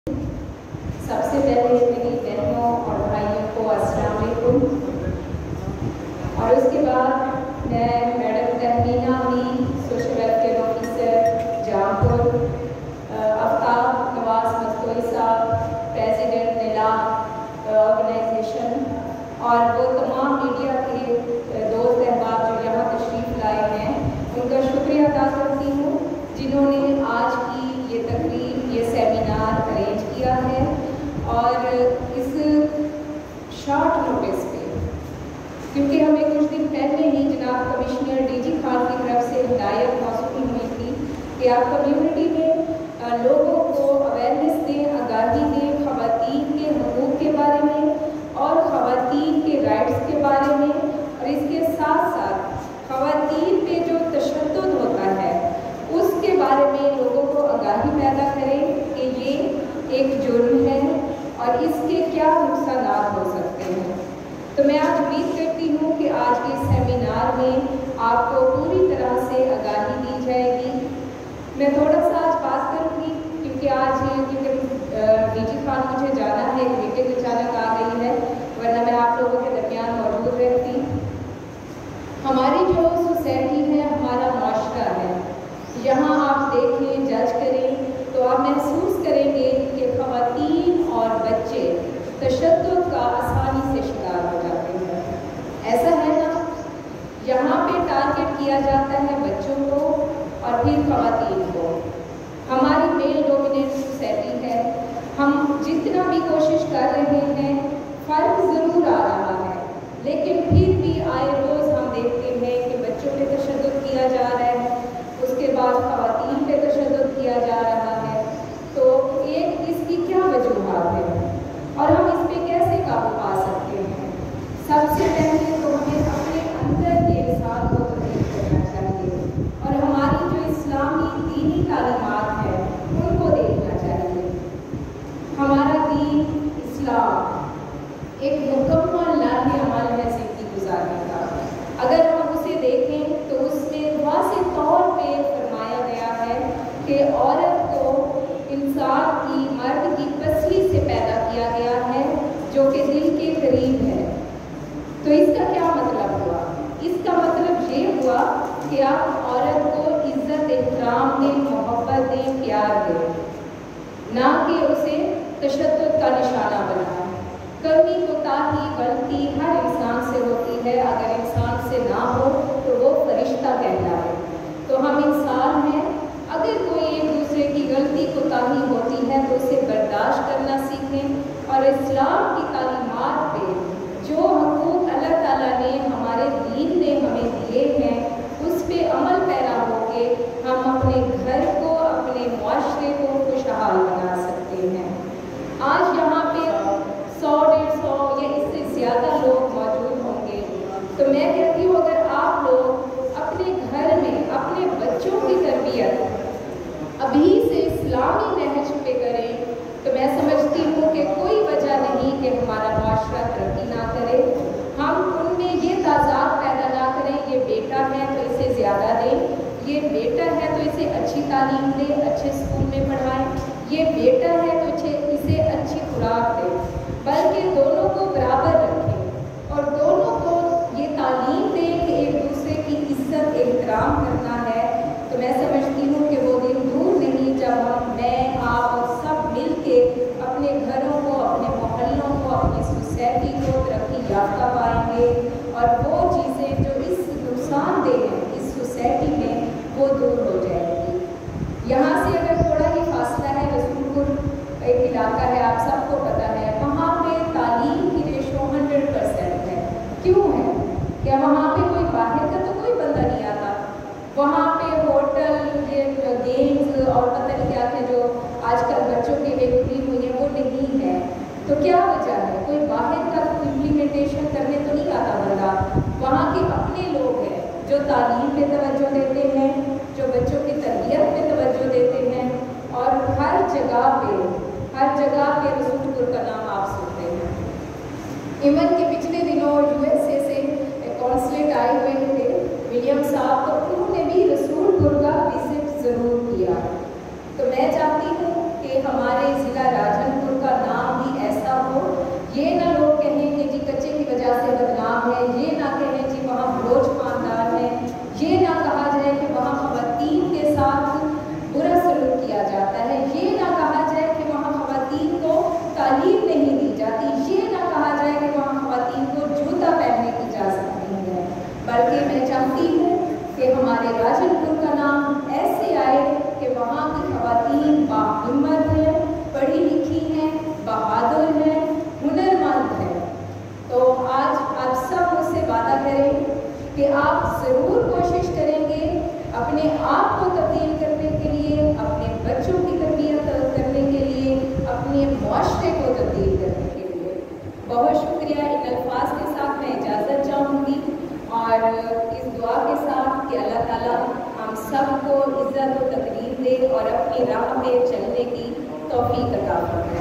سب سے پہلے میری بہنوں اور بھائیوں کو السلام علیکم، اور اس کے بعد میں madam Tehmina Amin, social welfare officer Jampur, Aftab Nawaz Mastoi صاحب، پریزیڈنٹ نیلا آرگنائزیشن، اور وہ تمام میڈیا کے دوست احباب جو یہاں تشریف لائے ہیں، ان کا شکریہ ادا کرتی ہوں جنہوں نے آج کی یہ تقریب، یہ سیمینار ارینج کیا ہے، اور اس شارٹ نوٹس پہ، کیونکہ ہمیں کچھ دن پہلے ہی جناب کمشنر ڈی جی خان کی طرف سے ہدایت موصول ہوئی تھی کہ آپ کمیونٹی میں لوگوں کو اویئرنیس دیں، آگاہی دیں خواتین کے حقوق کے بارے میں اور خواتین کے رائٹس کے بارے میں، اور اس کے ساتھ ساتھ خواتین پہ جو تشدد ہوتا ہے اس کے بارے میں لوگوں کو آگاہی پیدا کریں کہ یہ ایک جرم ہے اور اس کے کیا نقصانات ہو سکتے ہیں۔ تو میں آج امید کرتی ہوں کہ آج کے سیمینار میں آپ کو پوری طرح سے آگاہی دی جائے گی۔ میں تھوڑا سا آج بات کروں گی کیونکہ آج ڈی جی خان مجھے جانا ہے، ایک میٹنگ اچانک آ گئی ہے، ورنہ میں آپ لوگوں کے درمیان موجود رہتی۔ ہماری جو سوسائٹی ہے، ہمارا معاشرہ ہے، یہاں آپ دیکھیں، جج کریں تو آپ محسوس کریں گے کہ خواتین اور بچے تشدد کا آسانی سے شکار ہو جاتے ہیں۔ ایسا ہے نا، یہاں پہ ٹارگٹ کیا جاتا ہے بچوں کو اور پھر خواتین کو۔ ہماری میل ڈومیننٹ سوسائٹی ہے، ہم جتنا بھی کوشش کر رہے ہیں فرق ضرور آ رہا ہے، لیکن پھر بھی آئے روز ہم دیکھتے ہیں کہ بچوں پہ تشدد کیا جا رہا ہے، اس کے بعد خواتین پہ تشدد کیا جا رہا ہے۔ تو ایک اس کی کیا وجوہات ہے اور ہم اس پہ کیسے قابو پا سکتے ہیں؟ سب سے پہلے تو ہمیں اپنے اندر کے انسان کو تبدیل کرنا چاہیے اور ہماری جو اسلامی دینی تعلیمات ہیں ان کو دیکھنا چاہیے۔ ہمارا دین اسلام ایک مکمل لاہ عمل ہے زندگی گزارنے کا۔ اگر ہم اسے دیکھیں تو اس میں واضح طور پہ فرمایا گیا ہے کہ عورت کو انسان کی، مرد کی پسلی سے پیدا کیا گیا ہے جو کہ دل کے قریب ہے۔ تو اس کا کیا مطلب ہوا؟ اس کا مطلب یہ ہوا کہ آپ عورت کو عزت احترام دیں، محبت دیں، پیار دیں، نہ کہ اسے تشدد کا نشانہ بنائیں۔ کمی کوتاہی غلطی ہر انسان سے ہوتی ہے، اگر انسان سے نہ ہو تو وہ فرشتہ کہلائے۔ تو ہم انسان ہیں، اگر کوئی ایک دوسرے کی غلطی کوتاہی ہوتی ہے تو اسے برداشت کرنا سیکھیں، اور اسلام کی تعلیمات پہ جو حقوق اللہ تعالیٰ نے، ہمارے دین نے ہمیں دیے ہیں، اس پہ عمل پیرا ہو کے ہم اپنے گھر کو، اپنے معاشرے کو خوشحال بنا سکتے ہیں۔ آج یہاں پہ 100 150 یا اس سے زیادہ لوگ موجود ہوں گے، تو میں کہتی ہوں اگر آپ لوگ اپنے گھر میں اپنے بچوں کی تربیت ابھی سے اسلامی نہج پہ کریں تو میں سمجھتی ہوں کہ کوئی وجہ نہیں کہ ہمارا معاشرہ ترقی نہ کرے۔ ہم ان میں یہ تضاد پیدا نہ کریں، یہ بیٹا ہے تو اسے زیادہ دیں، یہ بیٹا ہے تو اسے اچھی تعلیم دیں، اچھے اسکول میں پڑھائیں، یہ بیٹا ہے تو اسے اچھی خوراک دیں، بلکہ دونوں کو برابر رکھیں اور دونوں کو یہ تعلیم دیں کہ ایک دوسرے کی عزت احترام کرنا ہے۔ تو میں سمجھتی ہوں کہ وہ دن دور نہیں جب میں، آپ اور سب مل کے اپنے گھروں کو، اپنے محلوں کو، اپنی سوسائٹی کو ترقی یافتہ پائیں گے، اور وہ چیزیں جو اس نقصان دہ ہیں اس سوسائٹی میں وہ دور ہو جائیں گی۔ یہاں سے اگر تھوڑا ہی فاصلہ ہے، رسول پور ایک علاقہ ہے، آپ سب کو پتہ ہے، وہاں پہ تعلیم کی ریشو 100% ہے۔ کیوں ہے؟ کیا وہاں پہ کوئی باہر کا تو کوئی بندہ نہیں آتا؟ وہاں پہ ہوٹل، گیمز اور پتہ نہیں کیا کہ جو آج کل بچوں کے لیے کھلی ہوئی ہیں وہ نہیں ہے۔ تو کیا وجہ ہے؟ کوئی باہر کا امپلیمنٹیشن کرنے تو نہیں آتا بندہ، وہاں کے اپنے لوگ ہیں جو تعلیم پہ توجہ دیتے ہیں، جو بچوں کی تربیت پہ توجہ دیتے ہیں، اور ہر جگہ پہ رسول پور کا نام آپ سنتے ہیں۔ ایون کہ پچھلے دنوں USA سے کونسلیٹ آئے ہوئے تھے ولیم صاحب، تو انہوں نے بھی رسول پور کا وزٹ ضرور کیا۔ تو میں چاہتی ہوں کہ ہمارے ضلع راج معاشرے کو تبدیل کرنے کے لیے. بہت شکریہ. ان الفاظ کے ساتھ میں اجازت چاہوں گی اور اس دعا کے ساتھ کہ اللہ تعالیٰ ہم سب کو عزت و تکریم دے اور اپنی راہ پہ چلنے کی توفیق عطا فرمائے.